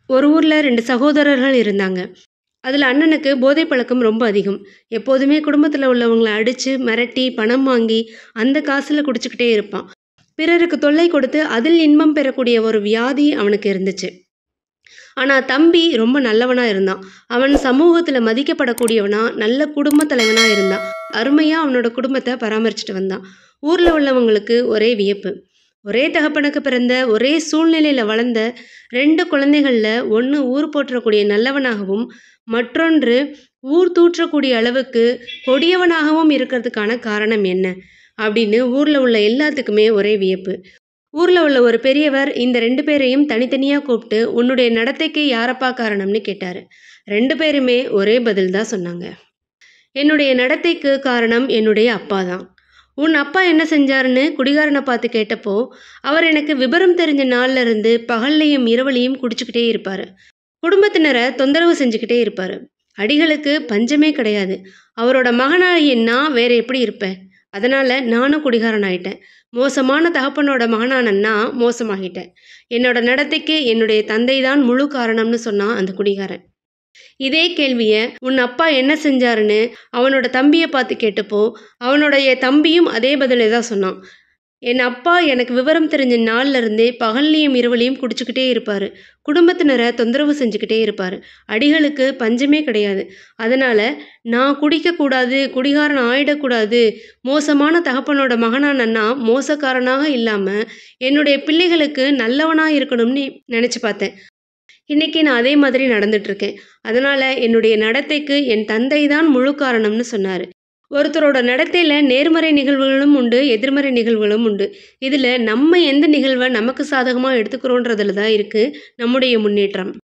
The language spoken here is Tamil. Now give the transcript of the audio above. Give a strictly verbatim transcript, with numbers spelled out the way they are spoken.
ஒரு ஊர்ல ரெண்டு சகோதரர்கள் இருந்தாங்க. அதுல அண்ணனுக்கு போதை பழக்கம் ரொம்ப அதிகம். எப்போதுமே குடும்பத்துல உள்ளவங்கள அடிச்சு, மிரட்டி, பணம் வாங்கி, அந்த காசுல குடிச்சுக்கிட்டே இருப்பான். பிறருக்கு தொல்லை கொடுத்து அதில் இன்பம் பெறக்கூடிய ஒரு வியாதி அவனுக்கு இருந்துச்சு. ஆனா தம்பி ரொம்ப நல்லவனா இருந்தான். அவன் சமூகத்துல மதிக்கப்படக்கூடியவனா, நல்ல குடும்பத் தலைவனா இருந்தான். அருமையா அவனோட குடும்பத்த பராமரிச்சுட்டு வந்தான். ஊர்ல உள்ளவங்களுக்கு ஒரே வியப்பு. ஒரே தகப்பனுக்கு பிறந்த, ஒரே சூழ்நிலையில வளர்ந்த ரெண்டு குழந்தைகள்ல ஒண்ணு ஊர் போற்றக்கூடிய நல்லவனாகவும், மற்றொன்று ஊர் தூற்றக்கூடிய அளவுக்கு கொடியவனாகவும் இருக்கிறதுக்கான காரணம் என்ன? அப்படின்னு ஊர்ல உள்ள எல்லாத்துக்குமே ஒரே வியப்பு. ஊர்ல உள்ள ஒரு பெரியவர் இந்த ரெண்டு பேரையும் தனித்தனியா கூப்பிட்டு, "உன்னுடைய நடத்தைக்கு யாரப்பா காரணம்னு?" கேட்டாரு. ரெண்டு பேருமே ஒரே பதில் தான் சொன்னாங்க. "என்னுடைய நடத்தைக்கு காரணம் என்னுடைய அப்பா தான்." "உன் அப்பா என்ன செஞ்சாருன்னு?" குடிகாரன பார்த்து கேட்டப்போ, "அவர் எனக்கு விபரம் தெரிஞ்ச நாள்ல இருந்து பகல்லையும் இரவுலயும் குடிச்சுக்கிட்டே இருப்பாரு. குடும்பத்தினர தொந்தரவு செஞ்சுக்கிட்டே இருப்பாரு. அடிகளுக்கு பஞ்சமே கிடையாது. அவரோட மகனாகிய நான் வேற எப்படி இருப்பேன்? அதனால நானும் குடிகாரன் ஆயிட்டேன். மோசமான தகப்பனோட மகனான நான் மோசமாகிட்டேன். என்னோட நடத்தைக்கு என்னுடைய தந்தை தான் முழு காரணம்னு" சொன்னான் அந்த குடிகாரன். இதே கேள்விய "உன் அப்பா என்ன செஞ்சாருன்னு?" அவனோட தம்பிய பார்த்து கேட்டப்போ, அவனுடைய தம்பியும் அதே பதில தான் சொன்னான். "என் அப்பா எனக்கு விவரம் தெரிஞ்ச நாள்ல இருந்தே பகல்லையும் இரவுலயும் குடிச்சுக்கிட்டே இருப்பாரு. குடும்பத்தினர தொந்தரவு செஞ்சுக்கிட்டே இருப்பாரு. அடிகளுக்கு பஞ்சமே கிடையாது. அதனால நான் குடிக்கக்கூடாது, குடிகாரன் ஆயிடக்கூடாது, மோசமான தகப்பனோட மகனான நான் மோசக்காரனாக இல்லாம, என்னுடைய பிள்ளைகளுக்கு நல்லவனா இருக்கணும்னு நினைச்சு பார்த்தேன். இன்னைக்கு நான் அதே மாதிரி நடந்துட்டு இருக்கேன். அதனால என்னுடைய நடத்தைக்கு என் தந்தை தான் முழு காரணம்னு" சொன்னாரு. ஒருத்தரோட நடத்தையில நேர்மறை நிகழ்வுகளும் உண்டு, எதிர்மறை நிகழ்வுகளும் உண்டு. இதுல நம்ம எந்த நிகழ்வ நமக்கு சாதகமா எடுத்துக்கிறோன்றதுல தான் இருக்கு நம்முடைய முன்னேற்றம்.